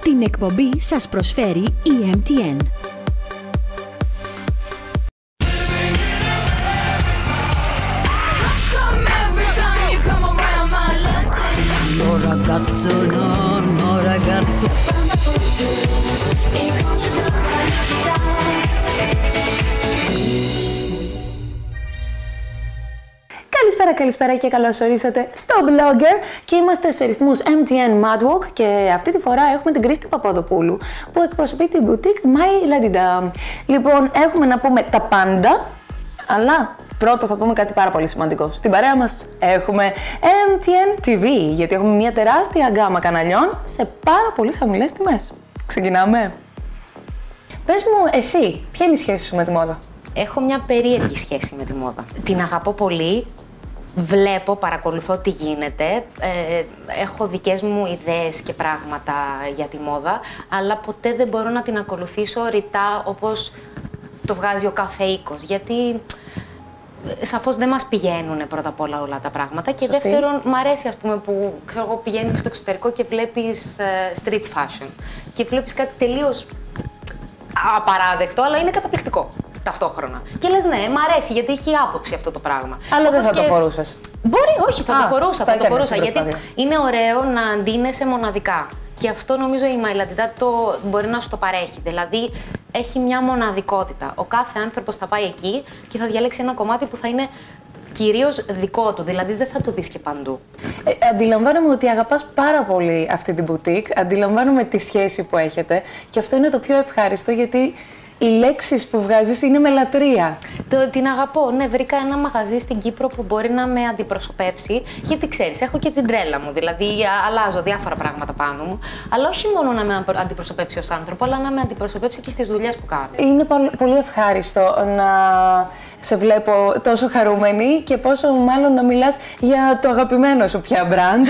Την εκπομπή σας προσφέρει η MTN. Καλησπέρα και καλώς ορίσατε στο Blogger και είμαστε σε ρυθμούς MTN Madwalk και αυτή τη φορά έχουμε την Κρίστη Παπαδοπούλου που εκπροσωπεί την boutique My La Di Da. Λοιπόν, έχουμε να πούμε τα πάντα, αλλά πρώτο θα πούμε κάτι πάρα πολύ σημαντικό. Στην παρέα μας έχουμε MTN TV, γιατί έχουμε μια τεράστια γκάμα καναλιών σε πάρα πολύ χαμηλές τιμές. Ξεκινάμε. Πες μου εσύ, ποια είναι η σχέση σου με τη μόδα? Έχω μια περίεργη σχέση με τη μόδα. Την αγαπώ πολύ, βλέπω, παρακολουθώ τι γίνεται, έχω δικές μου ιδέες και πράγματα για τη μόδα, αλλά ποτέ δεν μπορώ να την ακολουθήσω ρητά όπως το βγάζει ο κάθε οίκος, γιατί σαφώς δεν μας πηγαίνουν πρώτα απ' όλα τα πράγματα και Σωστή. δεύτερον, μ' αρέσει ας πούμε που ξέρω εγώ, πηγαίνεις στο εξωτερικό και βλέπεις street fashion και βλέπεις κάτι τελείως απαράδεκτο, αλλά είναι καταπληκτικό ταυτόχρονα. Και λες ναι, μ' αρέσει γιατί έχει άποψη αυτό το πράγμα. Αλλά δεν θα και... το φορούσες. Μπορεί, όχι, θα το φορούσα, γιατί προσπάθεια. είναι ωραίο να αντίνεσαι μοναδικά. Και αυτό νομίζω η My La Di Da μπορεί να σου το παρέχει. Δηλαδή, έχει μια μοναδικότητα. Ο κάθε άνθρωπος θα πάει εκεί και θα διαλέξει ένα κομμάτι που θα είναι κυρίως δικό του, δηλαδή δεν θα το δεις και παντού. Αντιλαμβάνομαι ότι αγαπάς πάρα πολύ αυτή την boutique, αντιλαμβάνομαι τη σχέση που έχετε και αυτό είναι το πιο ευχάριστο γιατί οι λέξεις που βγάζεις είναι με λατρεία. Την αγαπώ. Ναι, βρήκα ένα μαγαζί στην Κύπρο που μπορεί να με αντιπροσωπεύσει. Γιατί ξέρεις, έχω και την τρέλα μου. Δηλαδή, αλλάζω διάφορα πράγματα πάνω μου. Αλλά όχι μόνο να με αντιπροσωπεύσει ως άνθρωπο, αλλά να με αντιπροσωπεύσει και στις δουλειές που κάνω. Είναι πολύ ευχάριστο να σε βλέπω τόσο χαρούμενη και πόσο μάλλον να μιλάς για το αγαπημένο σου πια brand.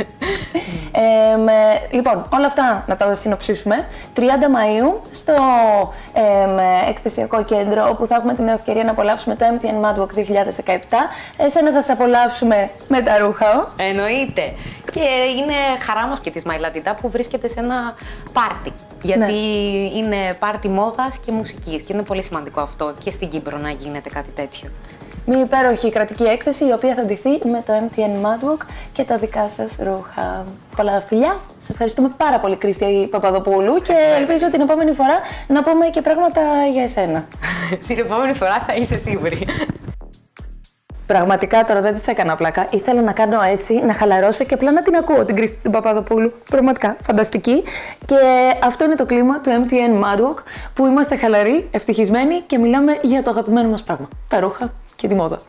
Λοιπόν, όλα αυτά να τα συνοψίσουμε. 30 Μαΐου στο εκθεσιακό κέντρο, όπου θα έχουμε την ευκαιρία να απολαύσουμε το MTN Madwalk 2017. Εσένα θα σε απολαύσουμε με τα ρούχα. Εννοείται. Και είναι χαρά μας και της My La Di Da που βρίσκεται σε ένα πάρτι. Γιατί είναι πάρτι μόδας και μουσικής. Και είναι πολύ σημαντικό αυτό και στην Κύπρο να γίνεται κάτι τέτοιο. Μια υπέροχη κρατική έκθεση, η οποία θα ντυθεί με το MTN Madwalk και τα δικά σας ρούχα. Πολλά φιλιά. Σε ευχαριστούμε πάρα πολύ, Κρίστη Παπαδοπούλου, και ελπίζω την επόμενη φορά να πούμε και πράγματα για εσένα. Την επόμενη φορά θα είσαι σίγουρη. Πραγματικά τώρα δεν της έκανα πλάκα. Ήθελα να κάνω έτσι, να χαλαρώσω και απλά να την ακούω την Κρίστη Παπαδοπούλου. Πραγματικά φανταστική. Και αυτό είναι το κλίμα του MTN Madwalk, που είμαστε χαλαροί, ευτυχισμένοι και μιλάμε για το αγαπημένο μας πράγμα. Τα ρούχα και τη μόδα.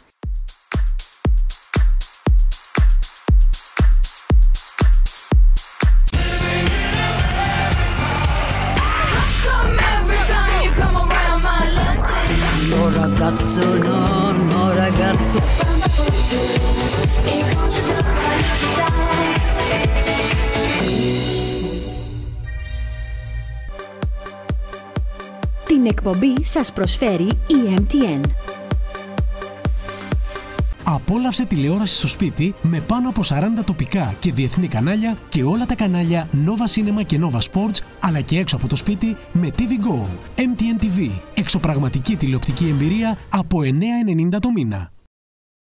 Την εκπομπή σας προσφέρει η MTN. Απόλαυσε τηλεόραση στο σπίτι με πάνω από 40 τοπικά και διεθνή κανάλια και όλα τα κανάλια Nova Cinema και Nova Sports, αλλά και έξω από το σπίτι με TV Go. MTN TV. Εξωπραγματική τηλεοπτική εμπειρία από 9,90 το μήνα.